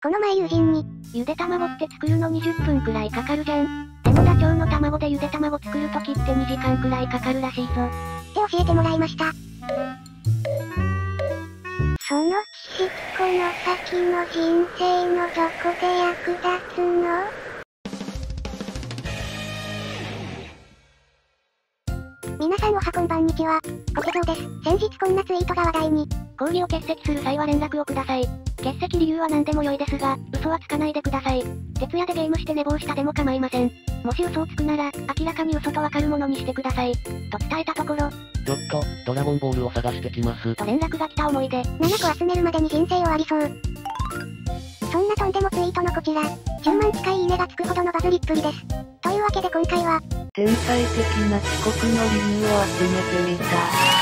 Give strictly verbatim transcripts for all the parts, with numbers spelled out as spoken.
この前友人に、 ゆで卵って作るのにじゅっぷんくらいかかるじゃん。でもダチョウの卵でゆで卵作るときってにじかんくらいかかるらしいぞ。 って教えてもらいました。その知識この先の人生のどこで役立つの？皆さんおはこんばんにちは。ポケゾーです。先日こんなツイートが話題に。 講義を欠席する際は連絡をください。欠席理由は何でも良いですが、嘘はつかないでください。徹夜でゲームして寝坊したでも構いません。もし嘘をつくなら、明らかに嘘とわかるものにしてください。と伝えたところ、 ちょっと、ドラゴンボールを探してきます。 と連絡が来た思いで、 ななこ集めるまでに人生終わりそう。そんなとんでもツイートのこちら、じゅうまん近いいいねがつくほどのバズりっぷりです。というわけで今回は、 天才的な遅刻の理由を集めてみた。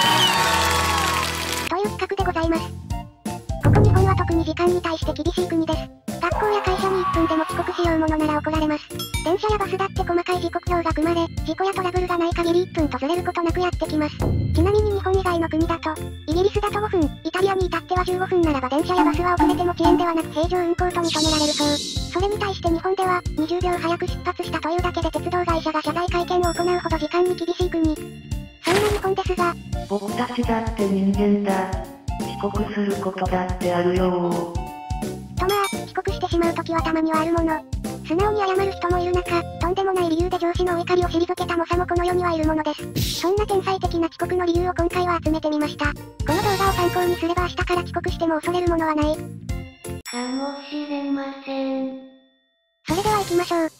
という企画でございます。ここ日本は特に時間に対して厳しい国です。学校や会社にいっぷんでも遅刻しようものなら怒られます。電車やバスだって細かい時刻表が組まれ、事故やトラブルがない限りいっぷんとずれることなくやってきます。ちなみに日本以外の国だと、イギリスだとごふん、イタリアに至ってはじゅうごふんならば電車やバスは遅れても遅延ではなく平常運行と認められるそう。それに対して日本では、にじゅうびょう早く出発したというだけで鉄道会社が謝罪会見を行うほど時間に厳しい国。そんな日本ですが、 僕たちだって人間だ。遅刻することだってあるよー。 とまあ、遅刻してしまう時はたまにはあるもの。素直に謝る人もいる中、とんでもない理由で上司のお怒りを退けた猛者もこの世にはいるものです。そんな天才的な遅刻の理由を今回は集めてみました。この動画を参考にすれば明日から遅刻しても恐れるものはない。 かもしれません。 それでは行きましょう。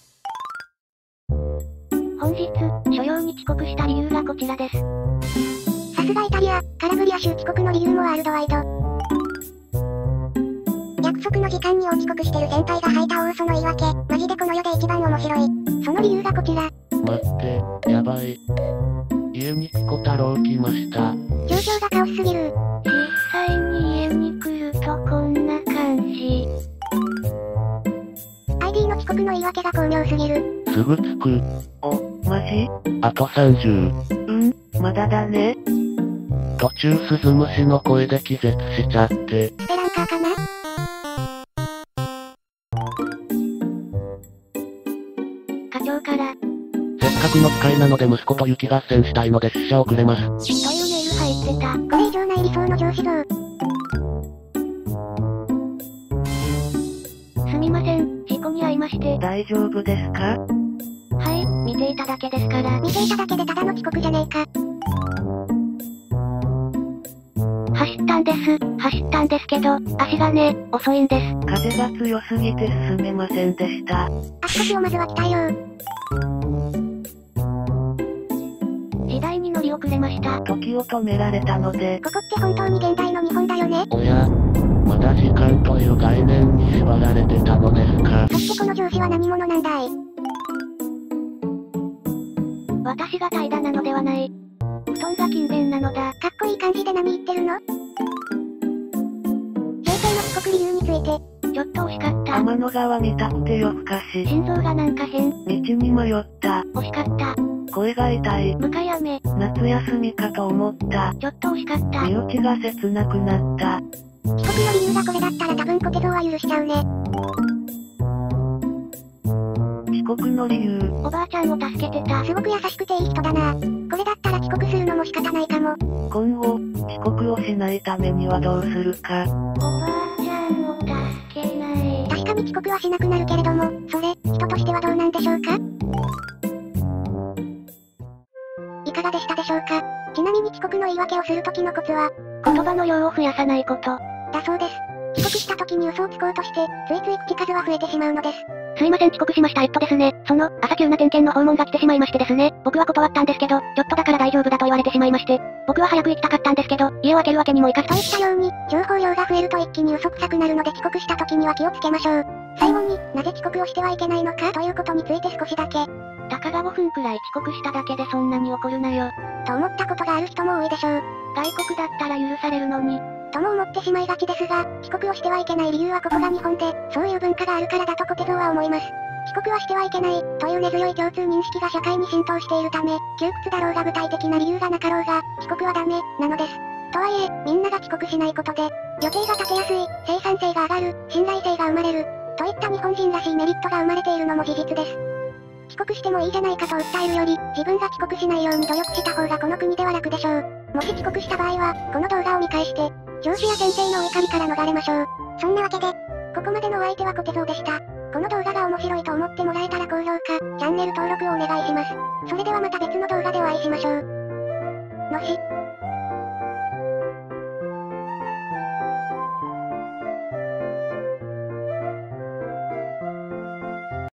本日、所要に遅刻した理由がこちらです。 さすがイタリア、空振りや週遅刻の理由もワールドワイド。約束の時間に遅刻してる先輩が吐いた大嘘の言い訳、マジでこの世で一番面白い。その理由がこちら。 待って、やばい。家にピコ太郎来ました。 状況がカオスすぎる。 実際に家に来るとこんな感じ。 アイディー の遅刻の言い訳が巧妙すぎる。 すぐ着く。 お、マジ？ あとさんじゅう。 うん、まだだね。 途中スズムシの声で気絶しちゃって。 スペランカーかな？ 課長から、 せっかくの機会なので息子と雪合戦したいので出社遅れます。 というメール入ってた。 これ以上ない理想の上司像。 すみません、事故に遭いまして。 大丈夫ですか？ はい、見ていただけですから。 見ていただけでただの遅刻じゃねえか。 走ったんです、走ったんですけど、足がね、遅いんです。 風が強すぎて進めませんでした。 足腰をまずは鍛えよう。 時代に乗り遅れました。 時を止められたので。 ここって本当に現代の日本だよね？ おや、まだ時間という概念に縛られてたのですか。 そしてこの上司は何者なんだい？ 私が怠惰なのではない。布団が勤勉なのだ。 かっこいい感じで何言ってるの？先生の遅刻理由について。 ちょっと惜しかった。 天の川見たくて夜更かし。 心臓がなんか変。 道に迷った。 惜しかった。 声が痛い。 向かい雨。 夏休みかと思った。 ちょっと惜しかった。 身内が切なくなった。 遅刻の理由がこれだったら多分コテゾーは許しちゃうね。 遅刻の理由。 おばあちゃんを助けてた。 すごく優しくていい人だな。これだったら遅刻するのも仕方ないかも。 今後、遅刻をしないためにはどうするか。 おばあちゃんを助けない。 確かに遅刻はしなくなるけれども、それ、人としてはどうなんでしょうか？いかがでしたでしょうか？ちなみに遅刻の言い訳をするときのコツは、 言葉の量を増やさないこと。 だそうです。遅刻した時に嘘をつこうとして、ついつい口数は増えてしまうのです。 すいません遅刻しましたえっとですね、その、朝急な点検の訪問が来てしまいましてですね、僕は断ったんですけど、ちょっとだから大丈夫だと言われてしまいまして、僕は早く行きたかったんですけど、家を空けるわけにもいかず。 と言ったように、情報量が増えると一気に嘘くさくなるので遅刻した時には気をつけましょう。最後に、なぜ遅刻をしてはいけないのかということについて少しだけ。 たかがごふんくらい遅刻しただけでそんなに怒るなよ。 と思ったことがある人も多いでしょう。 外国だったら許されるのに。 とも思ってしまいがちですが、遅刻をしてはいけない理由はここが日本で、そういう文化があるからだとコテゾーは思います。遅刻はしてはいけない、という根強い共通認識が社会に浸透しているため、窮屈だろうが具体的な理由がなかろうが、遅刻はダメ、なのです。とはいえ、みんなが遅刻しないことで、 予定が立てやすい、生産性が上がる、信頼性が生まれる、といった日本人らしいメリットが生まれているのも事実です。帰国してもいいじゃないかと訴えるより、自分が帰国しないように努力した方がこの国では楽でしょう。もし帰国した場合は、この動画を見返して、上司や先生のお怒りから逃れましょう。そんなわけで、ここまでのお相手はコテゾウでした。この動画が面白いと思ってもらえたら高評価、チャンネル登録をお願いします。それではまた別の動画でお会いしましょう。のし。